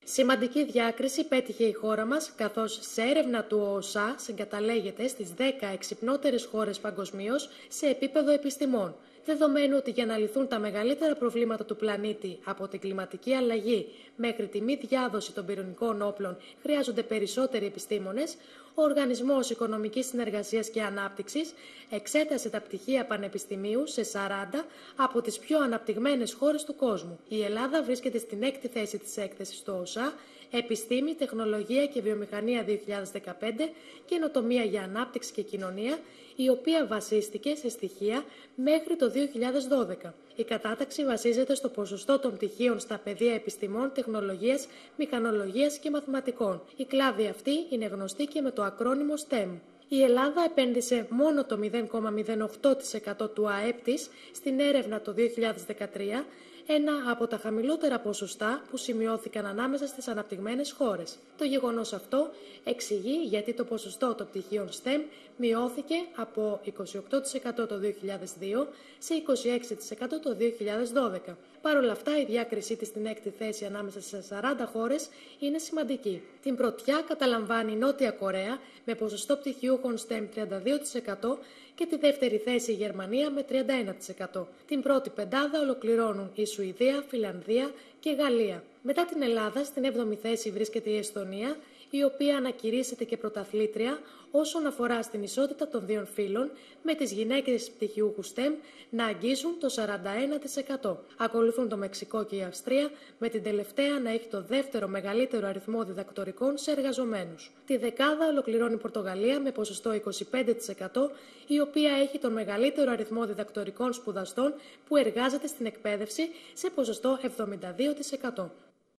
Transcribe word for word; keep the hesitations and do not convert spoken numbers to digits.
Σημαντική διάκριση πέτυχε η χώρα μας, καθώς σε έρευνα του Ο Σ Α συγκαταλέγεται στις δέκα εξυπνότερες χώρες παγκοσμίως σε επίπεδο επιστημών. Δεδομένου ότι για να λυθούν τα μεγαλύτερα προβλήματα του πλανήτη, από την κλιματική αλλαγή μέχρι τη μη διάδοση των πυρηνικών όπλων, χρειάζονται περισσότεροι επιστήμονες, ο Οργανισμός Οικονομικής Συνεργασίας και Ανάπτυξης εξέτασε τα πτυχία πανεπιστημίου σε σαράντα από τις πιο αναπτυγμένες χώρες του κόσμου. Η Ελλάδα βρίσκεται στην έκτη θέση της έκθεσης του Ο Σ Α, Επιστήμη, Τεχνολογία και Βιομηχανία δύο χιλιάδες δεκαπέντε, Καινοτομία για Ανάπτυξη και Κοινωνία, η οποία βασίστηκε σε στοιχεία μέχρι το δύο χιλιάδες δώδεκα. Η κατάταξη βασίζεται στο ποσοστό των πτυχίων στα πεδία επιστημών, τεχνολογίας, μηχανολογίας και μαθηματικών. Η κλάδη αυτή είναι γνωστή και με το ακρόνιμο στεμ. Η Ελλάδα επένδυσε μόνο το μηδέν κόμμα μηδέν οκτώ τοις εκατό του Α Ε Π της στην έρευνα το δύο χιλιάδες δεκατρία, ένα από τα χαμηλότερα ποσοστά που σημειώθηκαν ανάμεσα στις αναπτυγμένες χώρες. Το γεγονός αυτό εξηγεί γιατί το ποσοστό των πτυχίων στεμ μειώθηκε από είκοσι οκτώ τοις εκατό το δύο χιλιάδες δύο σε είκοσι έξι τοις εκατό το δύο χιλιάδες δώδεκα. Παρ' όλα αυτά, η διάκρισή της στην έκτη θέση ανάμεσα σε σαράντα χώρες είναι σημαντική. Την πρωτιά καταλαμβάνει η Νότια Κορέα με ποσοστό πτυχιούχων στεμ τριάντα δύο τοις εκατό και τη δεύτερη θέση η Γερμανία με τριάντα ένα τοις εκατό. Την πρώτη πεντάδα ολοκληρώνουν η Σουηδία, Φιλανδία και Γαλλία. Μετά την Ελλάδα, στην έβδομη θέση βρίσκεται η Εσθονία, η οποία ανακηρύσσεται και πρωταθλήτρια όσον αφορά στην ισότητα των δύο φύλων, με τις γυναίκες πτυχιούχους στεμ να αγγίζουν το σαράντα ένα τοις εκατό. Ακολουθούν το Μεξικό και η Αυστρία, με την τελευταία να έχει το δεύτερο μεγαλύτερο αριθμό διδακτορικών σε εργαζομένους. Τη δεκάδα ολοκληρώνει η Πορτογαλία με ποσοστό είκοσι πέντε τοις εκατό, η οποία έχει τον μεγαλύτερο αριθμό διδακτορικών σπουδαστών που εργάζεται στην εκπαίδευση σε ποσοστό εβδομήντα δύο τοις εκατό.